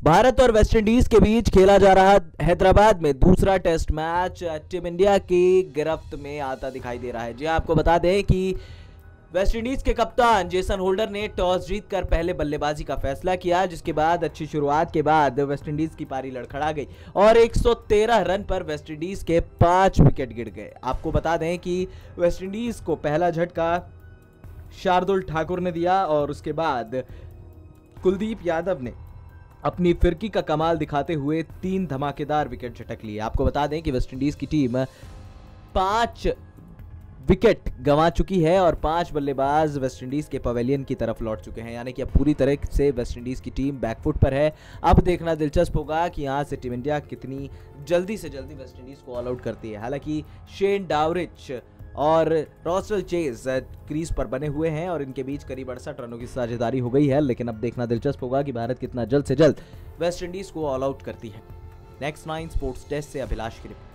भारत और वेस्टइंडीज के बीच खेला जा रहा हैदराबाद में दूसरा टेस्ट मैच टीम इंडिया की गिरफ्त में आता दिखाई दे रहा है। जी आपको बता दें कि वेस्टइंडीज के कप्तान जेसन होल्डर ने टॉस जीतकर पहले बल्लेबाजी का फैसला किया, जिसके बाद अच्छी शुरुआत के बाद वेस्टइंडीज की पारी लड़खड़ा गई और 113 रन पर वेस्टइंडीज के 5 विकेट गिर गए। आपको बता दें कि वेस्टइंडीज को पहला झटका शार्दुल ठाकुर ने दिया और उसके बाद कुलदीप यादव ने अपनी फिरकी का कमाल दिखाते हुए 3 धमाकेदार विकेट झटक लिए। आपको बता दें कि वेस्टइंडीज की टीम 5 विकेट गंवा चुकी है और 5 बल्लेबाज वेस्टइंडीज के पवेलियन की तरफ लौट चुके हैं, यानी कि अब पूरी तरह से वेस्टइंडीज की टीम बैकफुट पर है। अब देखना दिलचस्प होगा कि यहां से टीम इंडिया कितनी जल्दी से जल्दी वेस्टइंडीज को ऑल आउट करती है। हालांकि शेन डावरिच और रॉसल चेज क्रीज पर बने हुए हैं और इनके बीच करीब 68 रनों की साझेदारी हो गई है, लेकिन अब देखना दिलचस्प होगा कि भारत कितना जल्द से जल्द वेस्टइंडीज को ऑल आउट करती है। नेक्स्ट 9 स्पोर्ट्स डेस्क से अभिलाष की रिपोर्ट।